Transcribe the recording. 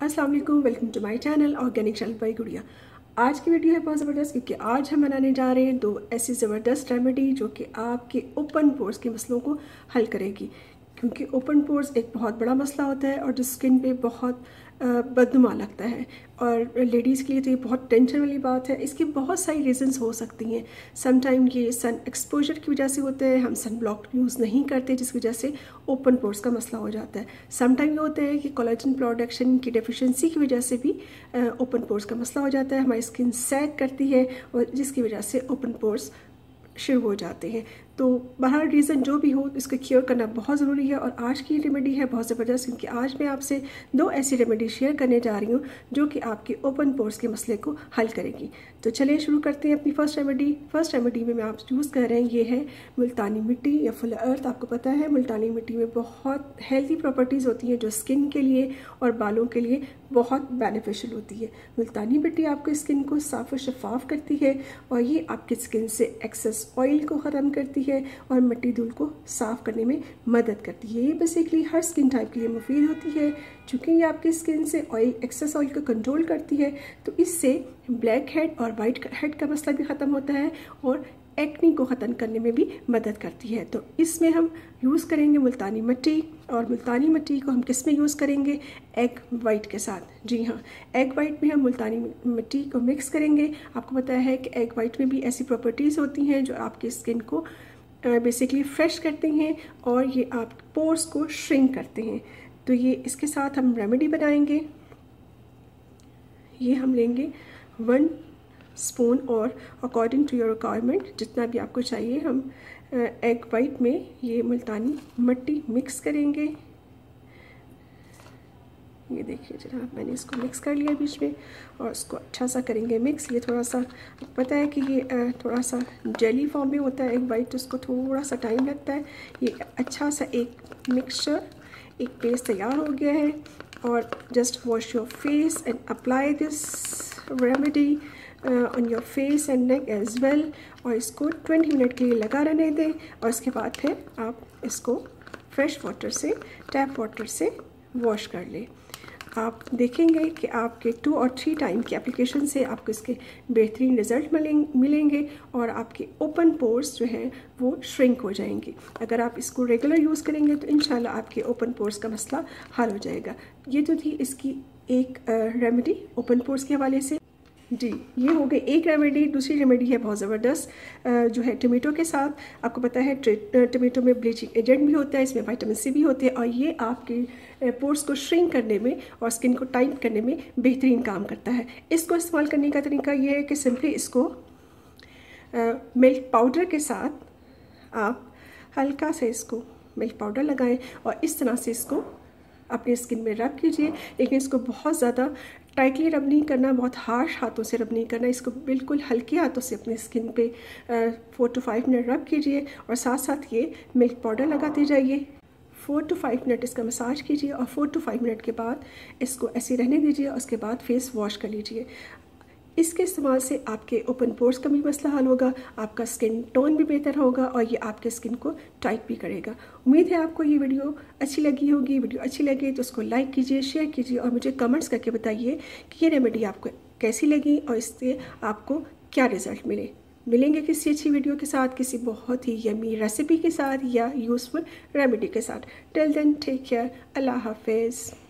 अस्सलाम वालेकुम, welcome to my channel organic channel by Gudiya. आज की वीडियो है बहुत ज़बरदस्त क्योंकि आज हम बनाने जा रहे हैं 2 ऐसी ज़बरदस्त रेमेडी जो कि आपके ओपन पोर्स के मसलों को हल करेगी। क्योंकि ओपन पोर्स एक बहुत बड़ा मसला होता है और जो स्किन पे बहुत बदनुमा लगता है और लेडीज़ के लिए तो ये बहुत टेंशन वाली बात है। इसकी बहुत सारी रीज़न्स हो सकती हैं। समटाइम ये सन एक्सपोजर की वजह से होते हैं, हम सन ब्लॉक यूज़ नहीं करते जिसकी वजह से ओपन पोर्स का मसला हो जाता है। समटाइम ये होता है कि कोलेजन प्रोडक्शन की डेफिशिएंसी की वजह से भी ओपन पोर्स का मसला हो जाता है। हमारी स्किन सैग करती है और जिसकी वजह से ओपन पोर्स शुरू हो जाते हैं। तो बहर रीज़न जो भी हो इसको क्योर करना बहुत ज़रूरी है। और आज की रेमेडी है बहुत ज़बरदस्त क्योंकि आज मैं आपसे 2 ऐसी रेमेडी शेयर करने जा रही हूँ जो कि आपके ओपन पोर्स के मसले को हल करेगी। तो चलिए शुरू करते हैं अपनी फर्स्ट रेमेडी में आप यूज़ कर रहे हैं ये है मुल्तानी मिट्टी या फुल अर्थ। आपको पता है मुल्तानी मिट्टी में बहुत हेल्दी प्रॉपर्टीज़ होती हैं जो स्किन के लिए और बालों के लिए बहुत बेनिफिशियल होती है। मुल्तानी मिट्टी आपकी स्किन को साफ़ और शफाफ करती है और ये आपकी स्किन से एक्सेस ऑयल को ख़त्म करती है और मिट्टी धूल को साफ़ करने में मदद करती है। ये बेसिकली हर स्किन टाइप के लिए मुफीद होती है। चूँकि ये आपकी स्किन से एक्सेस ऑयल को कंट्रोल करती है तो इससे ब्लैक हेड और वाइट हेड का मसला भी ख़त्म होता है और एक्नी को ख़त्म करने में भी मदद करती है। तो इसमें हम यूज़ करेंगे मुल्तानी मिट्टी। और मुल्तानी मिट्टी को हम किस में यूज़ करेंगे? एग वाइट के साथ। जी हाँ, एग वाइट में हम मुल्तानी मिट्टी को मिक्स करेंगे। आपको पता है कि एग वाइट में भी ऐसी प्रॉपर्टीज़ होती हैं जो आपकी स्किन को बेसिकली फ्रेश करते हैं और ये आप पोर्स को श्रिंक करते हैं। तो ये इसके साथ हम रेमेडी बनाएंगे। ये हम लेंगे 1 स्पून और अकॉर्डिंग टू योर रिक्वायरमेंट जितना भी आपको चाहिए हम एग वाइट में ये मुल्तानी मिट्टी मिक्स करेंगे। ये देखिए जनाब, मैंने इसको मिक्स कर लिया बीच में और इसको अच्छा सा करेंगे मिक्स। ये थोड़ा सा पता है कि ये थोड़ा सा जेली फॉर्म में होता है एग वाइट, तो उसको थोड़ा सा टाइम लगता है। ये अच्छा सा एक मिक्सचर, एक पेस्ट तैयार हो गया है। और just wash your face and apply this remedy on your face and neck as well. और इसको 20 मिनट के लिए लगा रहने दें और इसके बाद फिर आप इसको फ्रेश वाटर से, टैप वाटर से वॉश कर लें। आप देखेंगे कि आपके 2 और 3 टाइम की एप्लीकेशन से आपको इसके बेहतरीन रिज़ल्ट मिलेंगे और आपके ओपन पोर्स जो हैं वो श्रिंक हो जाएंगे। अगर आप इसको रेगुलर यूज़ करेंगे तो इंशाल्लाह आपके ओपन पोर्स का मसला हल हो जाएगा। ये तो थी इसकी एक रेमेडी ओपन पोर्स के हवाले से। जी, ये हो गई एक रेमेडी। दूसरी रेमेडी है बहुत ज़बरदस्त जो है टमेटो के साथ। आपको पता है टमेटो में ब्लीचिंग एजेंट भी होता है, इसमें विटामिन सी भी होते हैं और ये आपके पोर्स को श्रिंक करने में और स्किन को टाइट करने में बेहतरीन काम करता है। इसको इस्तेमाल करने का तरीका ये है कि सिंपली इसको मिल्क पाउडर के साथ आप हल्का से इसको मिल्क पाउडर लगाएं और इस तरह से इसको अपनी स्किन में रब कीजिए। लेकिन इसको बहुत ज़्यादा टाइटली रब नहीं करना, बहुत हार्श हाथों से रब नहीं करना। इसको बिल्कुल हल्के हाथों से अपनी स्किन पे 4 to 5 मिनट रब कीजिए और साथ साथ ये मिल्क पाउडर लगाते जाइए। 4 to 5 मिनट इसका मसाज कीजिए और 4 to 5 मिनट के बाद इसको ऐसे रहने दीजिए और उसके बाद फेस वॉश कर लीजिए। इसके इस्तेमाल से आपके ओपन पोर्स का भी मसला हल होगा, आपका स्किन टोन भी बेहतर होगा और ये आपके स्किन को टाइट भी करेगा। उम्मीद है आपको ये वीडियो अच्छी लगी होगी। वीडियो अच्छी लगे तो उसको लाइक कीजिए, शेयर कीजिए और मुझे कमेंट्स करके बताइए कि ये रेमेडी आपको कैसी लगी और इससे आपको क्या रिज़ल्ट मिलेंगे किसी अच्छी वीडियो के साथ, किसी बहुत ही यमी रेसिपी के साथ या यूज़फुल रेमेडी के साथ। टिल देन टेक केयर, अल्लाह हाफिज़।